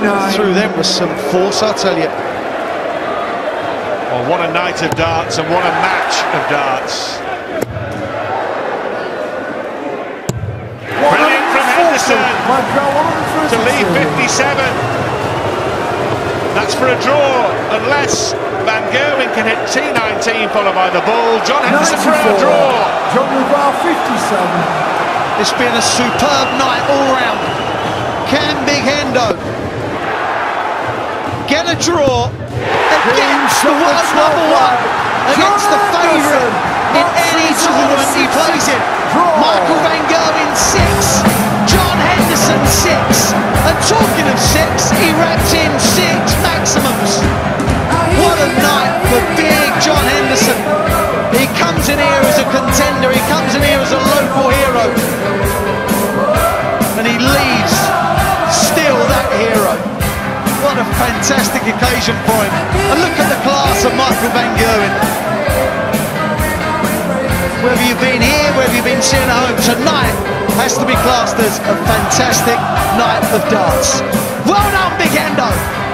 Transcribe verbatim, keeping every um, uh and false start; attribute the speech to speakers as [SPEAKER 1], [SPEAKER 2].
[SPEAKER 1] nine.
[SPEAKER 2] Through them with some force, I tell you.
[SPEAKER 3] Well, what a night of darts and what a match of darts. Brilliant from Henderson to leave fifty-seven. That's for a draw, unless Van Gerwen can hit T nineteen followed by the ball. John Henderson for a draw.
[SPEAKER 1] John Rivar fifty-seven.
[SPEAKER 2] It's been a superb night all round. Can Big Hendo get a draw against the world number one, against the favourite in any tournament he plays in? Michael van Gerwen six, John Henderson six, and talking of six, he wrapped in six maximums. What a night for big John Henderson. He comes in here as a contender, he comes in here as a local hero, and he leaves still that hero. What a fantastic occasion for him. And look at the class of Michael van Gerwen. Whether you've been here, whether you've been sitting at home, tonight has to be classed as a fantastic night of darts. Well done, Big Hendo.